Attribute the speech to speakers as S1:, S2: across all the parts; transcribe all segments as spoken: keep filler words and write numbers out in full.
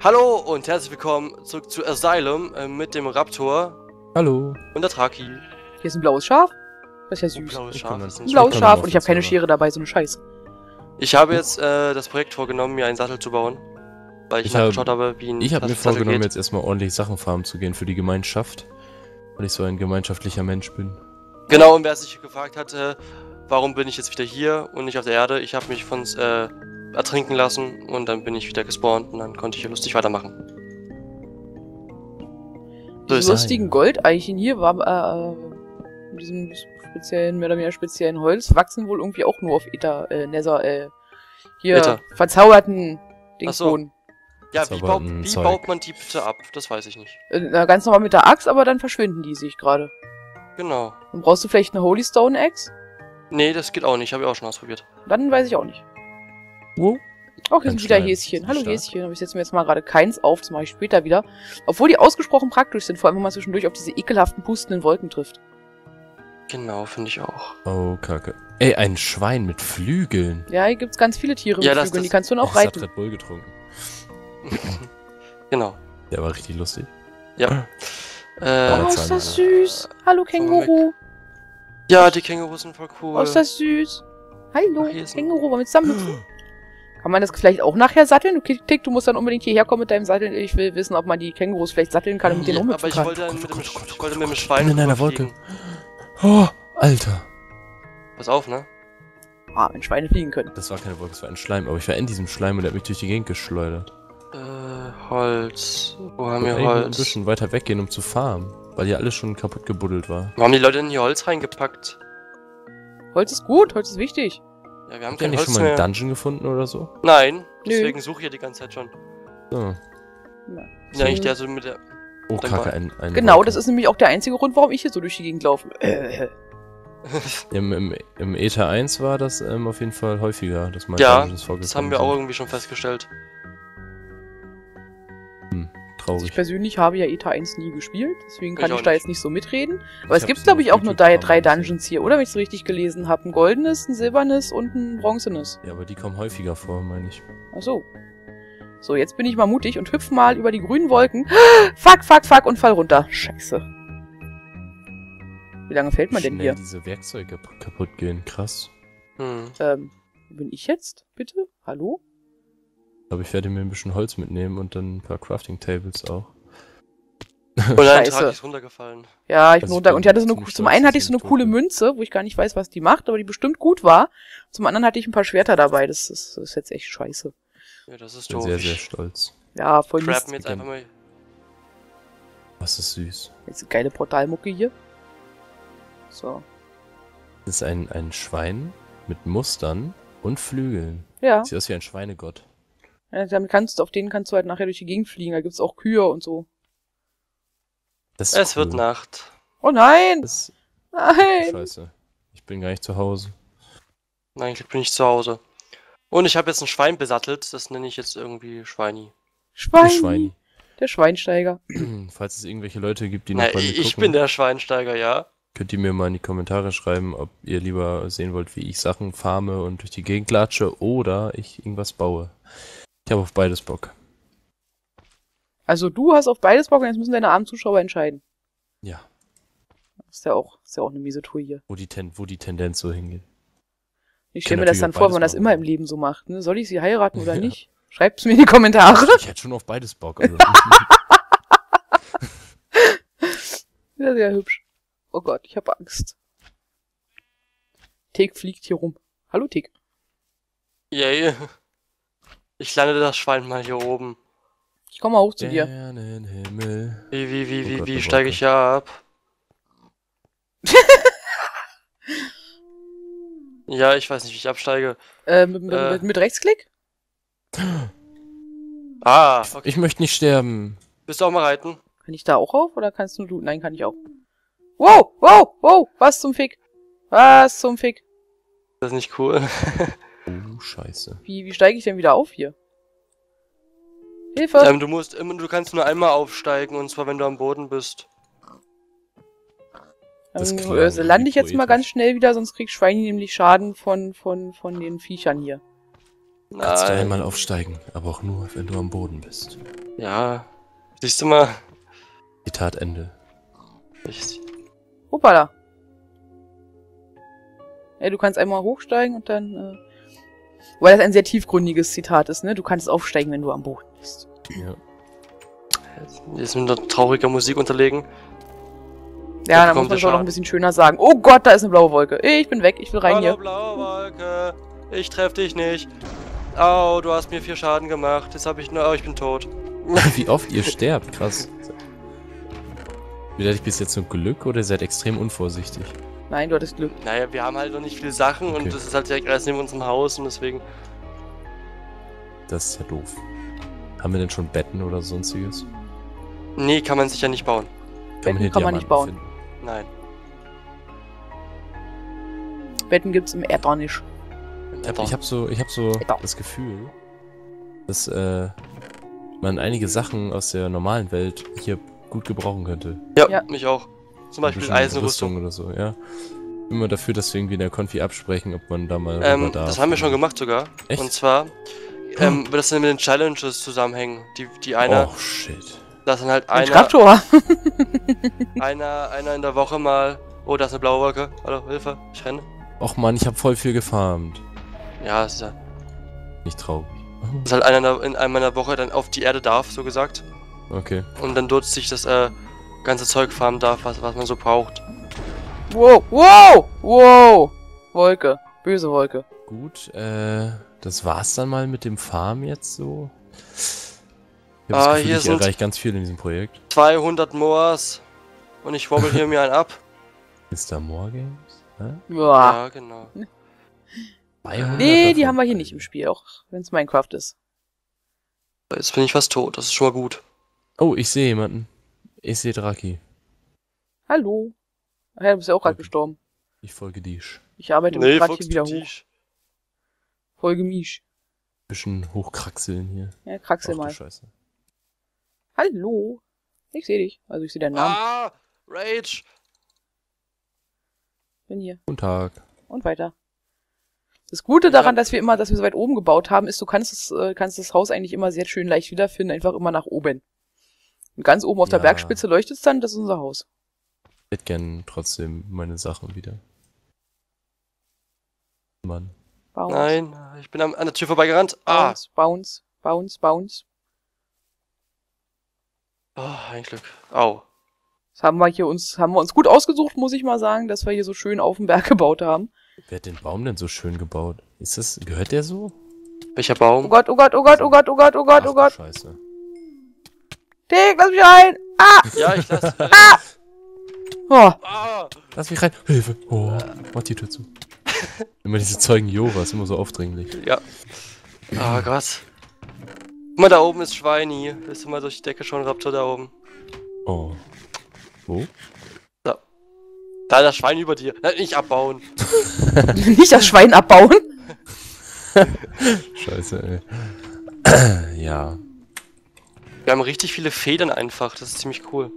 S1: Hallo und herzlich willkommen zurück zu Asylum äh, mit dem Raptor.
S2: Hallo.
S1: Und der Traki.
S3: Hier ist ein blaues Schaf. Das ist ja
S1: Ein
S3: süß.
S1: blaues Schaf. Ist
S3: Ein blaues Schaf und ich habe keine Schere dabei, so eine Scheiße.
S1: Ich habe jetzt äh, das Projekt vorgenommen, mir einen Sattel zu bauen. Weil ich,
S2: ich
S1: nachgeschaut habe, wie ein
S2: Ich habe mir
S1: Sattel
S2: vorgenommen,
S1: geht.
S2: jetzt erstmal ordentlich Sachen farmen zu gehen für die Gemeinschaft. Weil ich so ein gemeinschaftlicher Mensch bin.
S1: Genau, und wer sich gefragt hatte, warum bin ich jetzt wieder hier und nicht auf der Erde? Ich habe mich von äh, ertrinken lassen und dann bin ich wieder gespawnt und dann konnte ich hier lustig weitermachen. So
S3: Die
S1: ist
S3: lustigen Goldeichen hier war äh, in diesem speziellen, mehr oder weniger speziellen Holz, wachsen wohl irgendwie auch nur auf Ether, äh, Nether, äh, hier
S1: Ether.
S3: verzauberten Dingsboden.
S1: Ja,
S2: Das
S1: wie,
S2: ist aber
S1: baut,
S2: ein
S1: wie
S2: Zeug.
S1: baut man die bitte ab? Das weiß ich nicht.
S3: Äh, na, ganz normal mit der Axt, aber dann verschwinden die, sehe ich gerade.
S1: Genau.
S3: Dann brauchst du vielleicht eine Holy Stone Axe?
S1: Nee, das geht auch nicht. Habe ich auch schon ausprobiert.
S3: Dann weiß ich auch nicht.
S2: Wow.
S3: Auch hier
S2: Ein
S3: sind wieder
S2: Schwein.
S3: Häschen. Hallo
S2: Stark.
S3: Häschen, aber ich setze mir jetzt mal gerade keins auf, das mache ich später wieder. Obwohl die ausgesprochen praktisch sind, vor allem wenn man zwischendurch auf diese ekelhaften, pustenden Wolken trifft.
S1: Genau, finde ich auch.
S2: Oh, Kacke. Ey, ein Schwein mit Flügeln.
S3: Ja, hier gibt's ganz viele Tiere
S1: Ja,
S3: mit
S1: das-
S3: Flügeln, die
S1: das-
S3: kannst du dann auch
S2: Das hat
S3: reiten.
S2: Red Bull getrunken.
S1: Genau.
S2: Der war richtig lustig.
S1: Ja.
S3: Oh,
S1: Äh,
S3: ist das süß. Hallo Känguru.
S1: ja, die Kängurus sind voll cool.
S3: Oh, ist das süß. Hallo,
S1: Ach, hier ist ein-
S3: Känguru, wollen wir zusammen hüpfen? Kann man das vielleicht auch nachher satteln? Okay, Tick, du musst dann unbedingt hierher kommen mit deinem Sattel. Ich will wissen, ob man die Kängurus vielleicht satteln kann und mit denen
S1: Ja,
S3: rumhüpfen
S1: aber ich
S3: kann.
S1: wollte, dann mit dem, ich wollte mit dem Schwein
S2: bin in einer Wolke.
S1: rüberfliegen.
S2: Oh, Alter.
S1: Pass auf, ne?
S3: Ah, wenn Schweine fliegen können.
S2: Das war keine Wolke, das war ein Schleim. Aber ich war in diesem Schleim und der hat mich durch die Gegend geschleudert.
S1: Äh, Holz. Wo haben
S2: Ich
S1: wir
S2: wollte eigentlich ein
S1: Holz?
S2: bisschen weiter weggehen, um zu farmen. Weil hier alles schon kaputt gebuddelt war.
S1: Warum haben die Leute denn hier Holz reingepackt?
S3: Holz ist gut, Holz ist wichtig.
S1: Ja, wir haben
S2: Habt ihr
S1: kein
S2: nicht
S1: Holz
S2: schon mal einen
S1: mehr.
S2: Dungeon gefunden oder so?
S1: Nein,
S3: Nö.
S1: deswegen suche ich ja die ganze Zeit schon.
S2: So.
S3: Ja.
S1: Bin ja eigentlich der so mit der...
S2: Oh,
S1: Dann
S2: Kacke,
S1: war-
S2: ein, ein
S3: Genau,
S2: Wolke.
S3: das ist nämlich auch der einzige Grund, warum ich hier so durch die Gegend laufe. Äh,
S2: Im, im, Im Ether eins war das ähm, auf jeden Fall häufiger, dass man
S1: Ja,
S2: Dungeons vorgekommen
S1: das haben wir auch
S2: sind.
S1: irgendwie schon festgestellt.
S2: Hm,
S3: ich
S2: traurig.
S3: persönlich habe ja Ether eins nie gespielt, deswegen kann
S1: Ich
S3: ich,
S1: auch
S3: da
S1: nicht.
S3: jetzt nicht so mitreden. Aber es
S2: hab's
S3: gibt,
S2: nur
S3: glaube
S2: auf
S3: ich, auch nur
S2: YouTube
S3: drei,
S2: ein paar
S3: drei
S2: Mal
S3: Dungeons hier, oder? Wenn ich es richtig gelesen habe. Ein goldenes, ein silbernes und ein bronzenes.
S2: Ja, aber die kommen häufiger vor, meine ich.
S3: Ach so. So, jetzt bin ich mal mutig und hüpf mal über die grünen Wolken. Fuck, fuck, fuck und fall runter. Scheiße. Wie lange fällt man denn
S2: Schnell
S3: hier?
S2: diese Werkzeuge kaputt gehen, krass.
S1: Hm.
S3: Ähm, wo bin ich jetzt? Bitte? Hallo?
S2: Aber ich werde mir ein bisschen Holz mitnehmen und dann ein paar Crafting Tables auch.
S1: Und dann
S3: Scheiße.
S1: Trag ist runtergefallen.
S3: Ja, ich
S2: Also
S3: bin
S2: ich
S3: runter.
S2: bin
S3: Und ich hatte so eine,
S2: ziemlich
S3: zum
S2: stolz,
S3: einen
S2: dass
S3: hatte ich
S2: ich
S3: so eine
S2: tot
S3: coole
S2: bin.
S3: Münze, wo ich gar nicht weiß, was die macht, aber die bestimmt gut war. Zum anderen hatte ich ein paar Schwerter dabei. Das ist, das ist jetzt echt scheiße.
S1: Ja, das ist
S2: Ich bin
S1: doof.
S2: sehr, sehr
S1: Ich
S2: stolz.
S3: Ja, voll
S1: grab
S3: Mist.
S1: mir jetzt einfach mal...
S2: Was ist süß.
S3: Jetzt eine geile Portalmucke hier. So.
S2: Das ist ein, ein Schwein mit Mustern und Flügeln.
S3: Ja.
S2: Sieht aus wie ein Schweinegott.
S3: Ja, damit kannst du, auf denen kannst du halt nachher durch die Gegend fliegen. Da gibt's auch Kühe und so.
S2: Das ist
S1: Es
S2: cool.
S1: wird Nacht.
S3: Oh nein!
S2: Das
S3: Nein!
S2: Scheiße. Ich bin gar nicht zu Hause.
S1: Nein, ich bin nicht zu Hause. Und ich habe jetzt ein Schwein besattelt. Das nenne ich jetzt irgendwie Schweini.
S3: Schweini.
S2: Der Schweini.
S3: Der Schweinsteiger.
S2: Falls es irgendwelche Leute gibt, die noch
S1: Na,
S2: bei mir
S1: ich
S2: gucken,
S1: bin der Schweinsteiger, ja.
S2: könnt ihr mir mal in die Kommentare schreiben, ob ihr lieber sehen wollt, wie ich Sachen farme und durch die Gegend latsche oder ich irgendwas baue. Ich habe auf beides Bock.
S3: Also du hast auf beides Bock und jetzt müssen deine armen Zuschauer entscheiden.
S2: Ja,
S3: Das ist ja auch, ist ja auch eine miese Tour hier.
S2: wo die, Ten wo die Tendenz so hingeht.
S3: Ich
S2: Kann
S3: stelle mir das
S2: natürlich
S3: dann
S2: auch
S3: vor, wenn
S2: beides
S3: man das
S2: machen.
S3: immer im Leben so macht. Ne? Soll ich sie heiraten oder
S2: Ja.
S3: nicht? Schreibt's mir in die Kommentare.
S2: Ich hätte schon auf beides Bock. Also.
S3: Sehr, sehr hübsch. Oh Gott, ich habe Angst. Tick fliegt hier rum. Hallo Tick.
S1: Yay. Ich lande das Schwein mal hier oben.
S3: Ich komme mal hoch zu dir.
S2: Sternenhimmel.
S1: Wie, wie, wie,
S2: Oh
S1: wie,
S2: Gott,
S1: wie
S2: eine
S1: steige
S2: Wolke.
S1: ich hier ab? Ja, ich weiß nicht, wie ich absteige.
S3: Äh, mit, mit,
S1: Äh.
S3: mit, mit Rechtsklick?
S1: Ah, okay.
S2: Ich möchte nicht sterben.
S1: Willst du auch mal reiten?
S3: Kann ich da auch auf oder kannst nur du? Nein, kann ich auch. Wow, wow, wow, was zum Fick? Was zum Fick?
S1: Das ist nicht cool.
S2: Oh, scheiße.
S3: Wie, wie steige ich denn wieder auf hier? Hilfe!
S1: ähm, du musst immer, du kannst nur einmal aufsteigen und zwar wenn du am Boden bist.
S2: Das
S3: Ähm,
S2: klang
S3: äh, lande ich jetzt mal
S2: poetisch.
S3: ganz schnell wieder, sonst kriegt Schweini nämlich Schaden von, von, von den Viechern hier.
S2: Kannst du
S1: Nein.
S2: einmal aufsteigen, aber auch nur, wenn du am Boden bist.
S1: Ja, siehst du mal.
S2: Zitat Ende.
S1: Ich,
S3: Hoppala. Ja, du kannst einmal hochsteigen und dann, äh, weil das ein sehr tiefgründiges Zitat ist, ne? Du kannst aufsteigen, wenn du am Boden bist.
S2: Ja.
S1: jetzt mit einer trauriger Musik unterlegen.
S3: Ja,
S1: Da
S3: dann muss
S1: kommt
S3: man
S1: der
S3: es auch noch ein
S1: Schaden.
S3: bisschen schöner sagen. Oh Gott, da ist eine blaue Wolke. Ich bin weg, ich will rein
S1: Hallo,
S3: hier.
S1: blaue Wolke. Ich treff dich nicht. Au, du hast mir vier Schaden gemacht. Jetzt hab ich nur. Oh, ich bin tot.
S2: Wie oft ihr sterbt, krass. Wieder ich bis jetzt so Glück oder ihr seid extrem unvorsichtig?
S3: Nein, du hattest Glück.
S1: Naja, wir haben halt noch nicht viele Sachen
S2: Okay.
S1: und das ist halt direkt alles neben unserem Haus und deswegen.
S2: Das ist ja doof. Haben wir denn schon Betten oder sonstiges?
S1: Nee, kann man sich ja nicht bauen.
S3: Betten
S2: hier
S3: kann man nicht
S2: Diamanten
S3: bauen.
S1: Nein.
S3: Betten gibt's im Äther nicht.
S2: Ich habe ich hab so, ich hab so
S3: Genau.
S2: das Gefühl, dass äh, man einige Sachen aus der normalen Welt hier gut gebrauchen könnte.
S1: Ja,
S3: Ja.
S1: mich auch. Zum
S2: Ein
S1: Beispiel
S2: bisschen
S1: Eisenrüstung.
S2: oder so, ja. Immer dafür, dass wir irgendwie in der Konfi absprechen, ob man da mal
S1: Ähm,
S2: rüber darf.
S1: das haben wir schon gemacht sogar.
S2: Echt?
S1: Und zwar ähm, wird das dann mit den Challenges zusammenhängen. Die, die einer,
S2: Oh, shit.
S1: das dann halt
S3: Ein
S1: einer,
S3: Traktor.
S1: einer, einer in der Woche mal. Oh, da ist eine blaue Wolke. Hallo, Hilfe, ich renne.
S2: Och man, ich habe voll viel gefarmt.
S1: Ja, es ist ja.
S2: Nicht traurig.
S1: Dass halt einer in, der, in einmal in der Woche dann auf die Erde darf, so gesagt.
S2: Okay.
S1: Und dann dort sich das äh, ganze Zeug farmen darf, was, was man so braucht.
S3: Wow, wow, wow. Wolke. Böse Wolke.
S2: Gut, äh, das war's dann mal mit dem Farm jetzt so. Ich hab
S1: Ah,
S2: das Gefühl,
S1: hier
S2: ich
S1: sind-
S2: erreiche ganz viel in diesem Projekt.
S1: zweihundert Moors. Und ich wobbel hier mir einen ab.
S2: Mister More Games? Hä?
S3: Ja.
S1: Ja, genau.
S2: zweihundert
S3: Nee, die
S2: davon?
S3: haben wir hier nicht im Spiel, auch wenn es Minecraft ist.
S1: Jetzt bin ich fast tot, das ist schon mal gut.
S2: Oh, ich sehe jemanden. Ich sehe Draki.
S3: Hallo. Ach ja, du bist ja auch gerade
S2: Okay.
S3: gestorben.
S2: Ich folge dich.
S3: Ich arbeite
S1: Nee,
S3: nee, gerade
S1: Fuchs,
S3: hier wieder
S1: du
S3: hoch.
S1: Tisch.
S3: Folge Misch.
S2: Bisschen hochkraxeln hier.
S3: Ja, kraxel
S2: Ach du
S3: mal.
S2: Scheiße.
S3: Hallo. Ich sehe dich. Also ich sehe deinen Namen.
S1: Ah, Rage.
S3: Bin hier.
S2: Guten Tag.
S3: Und weiter. Das Gute daran, dass wir immer, dass wir so weit oben gebaut haben, ist, du kannst das, äh, kannst das Haus eigentlich immer sehr schön leicht wiederfinden, einfach immer nach oben. Und ganz oben auf der
S2: Ja.
S3: Bergspitze leuchtet es dann, das ist unser Haus.
S2: Ich hätte gern trotzdem meine Sachen wieder. Mann.
S3: Bounce,
S1: Nein, ich bin am, an der Tür vorbeigerannt. Ah.
S3: bounce, bounce, bounce, bounce.
S1: Oh, ein Glück. Au.
S3: Das haben wir hier uns, haben wir uns gut ausgesucht, muss ich mal sagen, dass wir hier so schön auf dem Berg gebaut haben.
S2: Wer hat den Baum denn so schön gebaut? Ist das, gehört der so?
S1: Welcher
S3: Oh
S1: Baum?
S3: Gott, oh Gott, oh Gott, oh Gott, oh Gott, oh Gott,
S2: Ach
S3: oh
S2: du
S3: Gott.
S2: Scheiße.
S3: Dick, lass mich ein! Ah!
S1: Ja, ich lass. Äh,
S3: Oh,
S1: ah.
S2: Lass mich rein. Hilfe. Oh, mach die Tür zu. Immer diese Zeugen Jehovas, immer so aufdringlich.
S1: Ja. Ah, Gott. Guck mal, da oben ist Schweini. Willst du mal durch die Decke schauen, Raptor, da oben?
S2: Oh. Wo?
S1: Da ist das Schwein über dir. Nein, nicht abbauen.
S3: nicht das Schwein abbauen.
S2: Scheiße, ey. Ja.
S1: Wir haben richtig viele Federn einfach. Das ist ziemlich cool.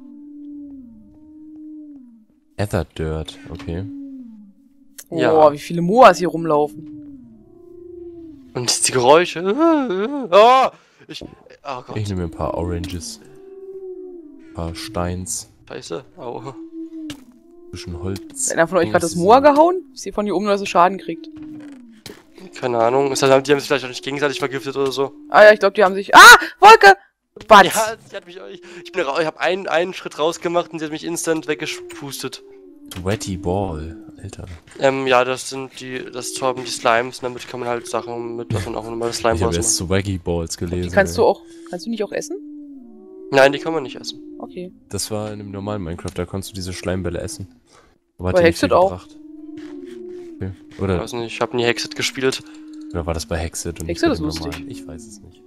S2: Ether Dirt, okay.
S1: Ja.
S3: Oh, wie viele Moas hier rumlaufen.
S1: Und die Geräusche. Oh, ich. Oh Gott.
S2: Ich nehme mir ein paar Oranges. Ein paar Steins.
S1: Scheiße. Au.
S2: Ein bisschen Holz.
S3: Hat einer von euch gerade das
S2: Dings.
S3: Moor gehauen? Ich sehe von hier oben, dass er Schaden kriegt.
S1: Keine Ahnung. Das heißt, die haben sich vielleicht auch nicht gegenseitig vergiftet oder so.
S3: Ah ja, ich glaube, die haben sich... Ah! Wolke! Batz!
S1: Ja, sie hat mich. Ich, ich bin raus. Ich habe einen, einen Schritt rausgemacht und sie hat mich instant weggepustet.
S2: Sweaty Ball. Alter.
S1: Ähm, ja, das sind die. Das haben die Slimes. Und damit kann man halt Sachen mit, was man auch normales Slime
S2: Ich habe
S1: rausmachen.
S2: erst Swaggy Balls gelesen.
S3: Die kannst
S2: ey.
S3: du auch... Kannst du nicht auch essen?
S1: Nein, die kann man nicht essen.
S3: Okay.
S2: Das war in dem normalen Minecraft, da konntest du diese Schleimbälle essen. Aber hat
S3: Bei
S2: dir nicht
S3: Hexed
S2: viel
S3: auch.
S2: gebracht. Okay.
S1: Ich
S2: Oder,
S1: weiß nicht, ich habe nie Hexet gespielt.
S2: oder war das bei Hexed und nicht
S3: Hexed
S2: bei
S3: ist
S2: dem
S3: lustig.
S2: normalen? Ich weiß es nicht.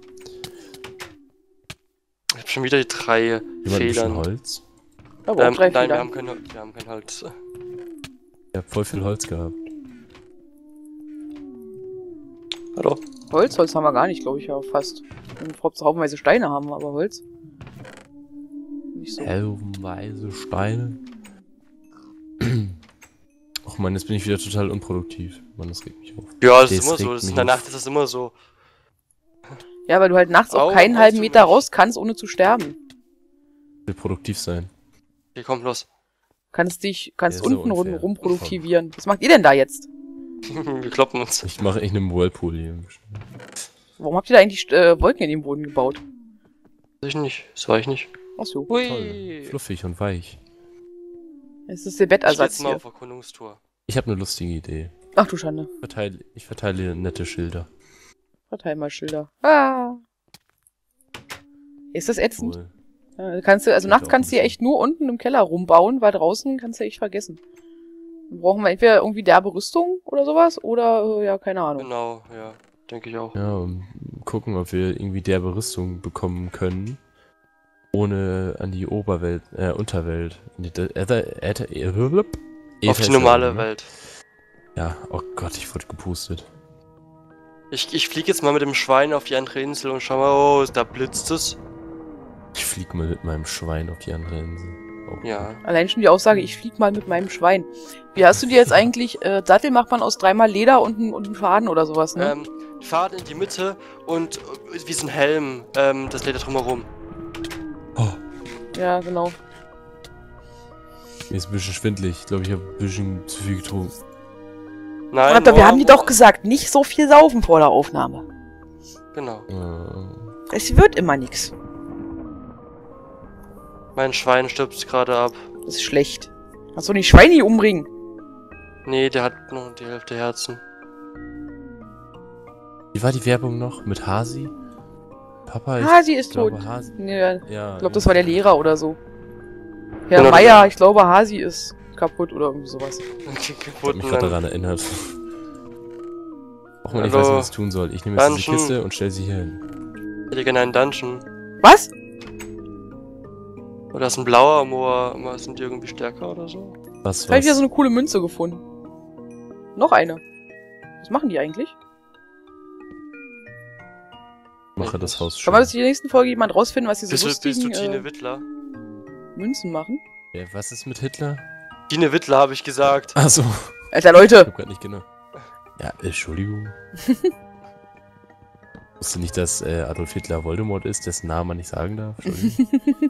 S1: Ich habe schon wieder die drei
S2: Jemand ein bisschen
S1: Federn.
S2: Holz?
S3: Aber auch
S1: Ähm,
S3: drei
S1: nein, wir
S3: Federn.
S1: haben kein, Hol- wir haben kein Holz.
S2: Ich hab voll viel Holz gehabt.
S1: Hallo?
S3: Holz? Holz haben wir gar nicht, glaube ich, ja, fast. Und haufenweise Steine haben wir, aber Holz. Nicht so.
S2: Helvenweise Steine. Och man, jetzt bin ich wieder total unproduktiv. Mann, das regt mich auf.
S1: Ja, das ist
S2: Das
S1: immer so.
S2: regt
S1: Das ist in
S2: mich
S1: der
S2: auf.
S1: Nacht ist das immer so.
S3: Ja, weil du halt nachts auch
S1: Warum
S3: keinen
S1: haust
S3: halben
S1: du
S3: Meter
S1: mich?
S3: raus kannst, ohne zu sterben.
S2: Ich will produktiv sein.
S1: Hier, kommt los.
S3: Kannst dich, kannst
S2: Ja, ist so
S3: unten rum,
S2: unfair.
S3: rumproduktivieren. Was macht ihr denn da jetzt?
S1: Wir kloppen uns.
S2: Ich mache echt einen Whirlpool hier.
S3: Warum habt ihr da eigentlich äh, Wolken in den Boden gebaut?
S1: Weiß ich nicht. Das war ich nicht.
S3: Ach so.
S2: Toll.
S1: Hui.
S2: Fluffig und weich.
S3: Es ist der
S1: Ich geh
S3: Bettersatz
S1: jetzt mal
S3: hier.
S1: auf Erkundungstour.
S2: Ich habe eine lustige Idee.
S3: Ach du Schande.
S2: Ich verteile, ich verteile nette Schilder.
S3: Verteil mal Schilder. Ah. Ist das ätzend?
S2: Cool.
S3: Ja, kannst du, also
S2: Ich
S3: nachts
S2: auch
S3: kannst du
S2: ein
S3: ja echt nur unten im Keller rumbauen, weil draußen kannst du echt vergessen. Dann brauchen wir entweder irgendwie derbe Rüstung oder sowas oder, äh, ja, keine Ahnung.
S1: Genau, ja. Denke ich auch.
S2: Ja, und gucken, ob wir irgendwie derbe Rüstung bekommen können. Ohne an die Oberwelt, äh, Unterwelt. In die Äther, Äther, Äther,
S1: Auf die normale
S2: ne?
S1: Welt.
S2: Ja, oh Gott, ich wurde gepustet.
S1: Ich, ich fliege jetzt mal mit dem Schwein auf die andere Insel und schau mal, oh, da blitzt es.
S2: Ich flieg mal mit meinem Schwein auf die andere Insel. Oh.
S1: Ja.
S3: Allein schon die Aussage, ich flieg mal mit meinem Schwein. Wie hast du dir jetzt eigentlich, äh, Sattel macht man aus dreimal Leder und einem und einem Faden oder sowas, ne?
S1: Ähm, Faden in die Mitte und äh, wie so ein Helm, ähm, das Leder drumherum.
S2: Oh,
S3: Ja, genau.
S2: mir ist ein bisschen schwindelig. Ich glaube, ich habe ein bisschen zu viel getrunken.
S1: Nein,
S3: Aber wir haben die
S1: morgen-
S3: doch gesagt, nicht so viel saufen vor der Aufnahme.
S1: Genau.
S2: Äh,
S3: Es wird immer nix.
S1: Mein Schwein stirbt gerade ab.
S3: Das ist schlecht. Hast du nicht Schweine umbringen?
S1: Nee, der hat nur die Hälfte Herzen.
S2: wie war die Werbung noch? Mit Hasi? Papa, ich
S3: Hasi ist
S2: glaube
S3: tot.
S2: Hasi.
S3: Nee,
S2: Ja,
S3: ich glaube, das war der Lehrer oder so. Herr
S1: Genau,
S3: Meier,
S1: der-
S3: ich glaube, Hasi ist kaputt oder irgendwie sowas.
S1: Okay,
S2: Ich hab
S1: kaputt
S2: mich
S1: und
S2: gerade
S1: dann-
S2: daran erinnert. Auch wenn ich
S1: Hallo.
S2: weiß, was ich tun soll. Ich nehme jetzt diese
S1: Dungeon.
S2: Kiste und stelle sie hier hin.
S1: Ich hätte gerne einen Dungeon.
S3: Was?
S1: Oder ist ein blauer Moor, mal sind die irgendwie stärker oder so?
S2: Was,
S3: Ich habe
S2: was?
S3: wieder so eine coole Münze gefunden. Noch eine. Was machen die eigentlich?
S2: Mache das Haus
S3: Kann
S2: schön.
S3: man bis in der nächsten Folge jemand rausfinden, was diese
S1: Bist du, bist du
S3: lustigen
S1: Tine
S3: äh,
S1: Wittler?
S3: Münzen machen?
S2: Ja, was ist mit Hitler?
S1: Tine Wittler, habe ich gesagt.
S2: Achso,
S3: Alter,
S2: ich
S3: Leute!
S2: hab grad nicht genau. Ja, Entschuldigung. Wusste nicht, dass äh, Adolf Hitler Voldemort ist, dessen Namen man nicht sagen darf. Entschuldigung.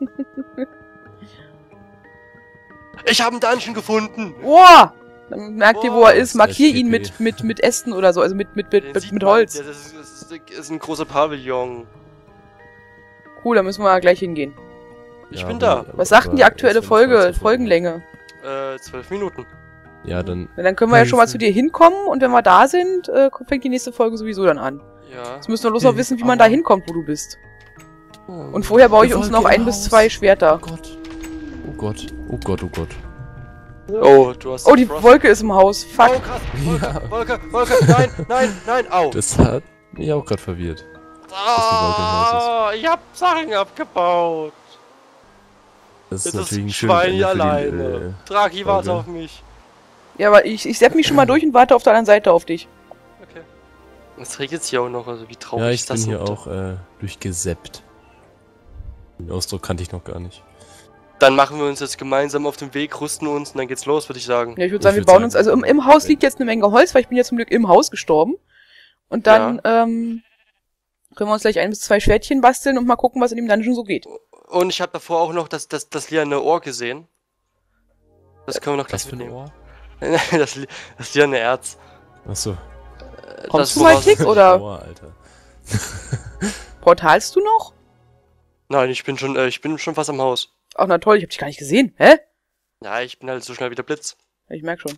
S1: Ich habe einen Dungeon gefunden!
S3: Boah! Dann merkt ihr, wo er
S1: Oh,
S3: ist. Markier
S2: S P P.
S3: ihn mit, mit, mit Ästen oder so, also mit, mit, mit,
S1: Den
S3: mit,
S1: sieht
S3: mit
S1: man.
S3: Holz.
S1: Ja, das, ist, das, ist, das ist ein großer Pavillon.
S3: Cool, da müssen wir gleich hingehen.
S1: Ich
S2: Ja,
S1: bin
S2: aber-
S1: da.
S3: Was sagt denn die
S2: aber
S3: aktuelle
S2: erst, wenn ich
S3: Folge,
S2: weiß, wovon-
S3: Folgenlänge?
S1: Äh, zwölf Minuten.
S2: Ja, dann.
S3: Ja, dann können wir ja schon mal
S2: Hilfe.
S3: zu dir hinkommen und wenn wir da sind, äh, fängt die nächste Folge sowieso dann an.
S1: Ja.
S3: Jetzt müssen wir bloß noch
S2: Hm,
S3: wissen, wie man
S2: aber-
S3: da hinkommt, wo du bist.
S1: Hm.
S3: Und vorher baue ich
S2: Eine
S3: uns
S2: Wolke
S3: noch ein
S2: im
S3: bis
S2: Haus.
S3: zwei Schwerter.
S2: Oh Gott. Oh Gott. Oh Gott, oh Gott.
S1: Oh, du hast.
S3: Oh, die
S1: Frost.
S3: Wolke ist im Haus.
S1: Oh,
S3: Fuck.
S1: krass. Wolke,
S2: Ja.
S1: Wolke, Wolke, nein, nein, nein, au.
S2: Das hat mich auch gerade verwirrt. die Wolke im Haus
S1: Ah, ich hab Sachen abgebaut.
S2: Das ist
S1: Jetzt
S2: natürlich ein
S1: ist
S2: schönes
S1: Schwein
S2: Ende für die,
S1: alleine. Draghi, warte
S2: Folge.
S1: auf mich.
S3: Ja, aber ich, ich sepp mich schon mal durch und warte auf der anderen Seite auf dich.
S1: Okay. Es regnet hier auch noch, also wie
S2: Äh,
S1: traurig
S2: ja, ich
S1: ist
S2: bin
S1: das
S2: hier
S1: denn?
S2: auch äh, durchgeseppt. Den Ausdruck kannte ich noch gar nicht.
S1: Dann machen wir uns jetzt gemeinsam auf den Weg, rüsten uns und dann geht's los, würde ich sagen.
S3: Ja, ich würde
S2: Ich
S3: sagen, wir
S2: würd
S3: bauen
S2: sagen,
S3: uns, also im, im Haus liegt jetzt eine Menge Holz, weil ich bin ja zum Glück im Haus gestorben. Und dann, ähm, können wir uns gleich ein bis zwei Schwertchen basteln und mal gucken, was in dem Dungeon so geht.
S1: Und ich habe davor auch noch das, das, das liane Ohr gesehen. Das können wir noch
S2: Was
S1: gleich
S2: für ein
S1: mitnehmen.
S2: Ohr?
S1: das, Li- das liane Erz.
S2: Achso.
S1: Äh,
S3: Kommst
S1: das
S3: du mal,
S1: woraus-
S3: Tick, oder?
S2: Ohr, Alter.
S3: Portalst du noch?
S1: Nein, ich bin schon, äh, ich bin schon fast am Haus.
S3: Ach, na toll, ich hab dich gar nicht gesehen. Hä?
S1: Ja, ich bin halt so schnell wie der Blitz.
S3: Ja, ich merk schon.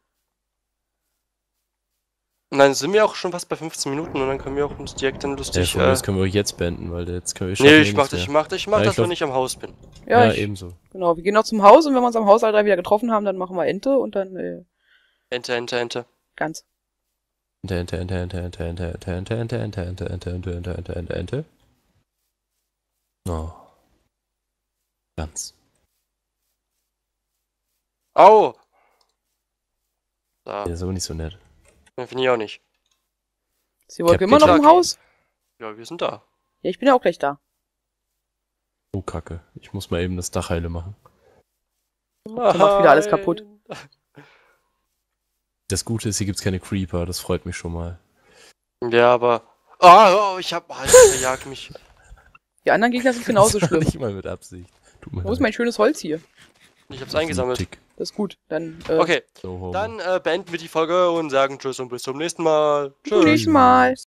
S1: Und dann sind wir auch schon fast bei fünfzehn Minuten und dann können wir auch uns direkt dann
S2: Ja,
S1: lustig.
S2: von mir
S1: äh,
S2: aus können wir jetzt beenden, weil jetzt können wir
S1: nee,
S2: schaffen
S1: ich
S2: wir
S1: mach
S2: nichts
S1: das, ich
S2: mehr.
S1: mach das, ich mach
S2: Ja,
S1: das,
S2: ich glaub-
S1: wenn ich am Haus bin.
S3: Ja,
S2: Ja,
S3: ich,
S2: ebenso.
S3: genau. Wir gehen noch zum Haus und wenn wir uns am Haus alle drei wieder getroffen haben, dann machen wir Ente und dann, äh,
S1: Ente, Ente, Ente.
S3: ganz.
S2: Ente, Ente, Ente, Ente, Ente, Ente, Ente, Ente, Ente, Ente, Ente, Ente, Ente, Ente, Ente, Ente, Ente. Oh. Ganz.
S1: Au! Da,
S2: Der ist aber nicht so nett.
S1: finde ich auch nicht.
S3: Ist die Wolke
S2: Captain
S3: immer noch im
S1: Chucky.
S3: Haus?
S1: Ja, wir sind da.
S3: Ja, ich bin ja auch gleich da.
S2: Oh, Kacke. Ich muss mal eben das Dach heile machen.
S3: macht wieder alles kaputt.
S2: Das Gute ist, hier gibt's keine Creeper. Das freut mich schon mal.
S1: Ja, aber Oh, oh ich hab... Alter, der jagt mich.
S3: Die anderen Gegner sind genauso
S2: Das war
S3: schlimm.
S2: Nicht mal mit Absicht. Tut mir
S3: Wo ist
S2: leid.
S3: mein schönes Holz hier?
S1: Ich hab's eingesammelt.
S2: Tick.
S3: Das ist gut. Dann, äh,
S1: Okay,
S2: So, Homo.
S1: dann äh, beenden wir die Folge und sagen Tschüss und bis zum nächsten Mal.
S3: bis zum nächsten Mal.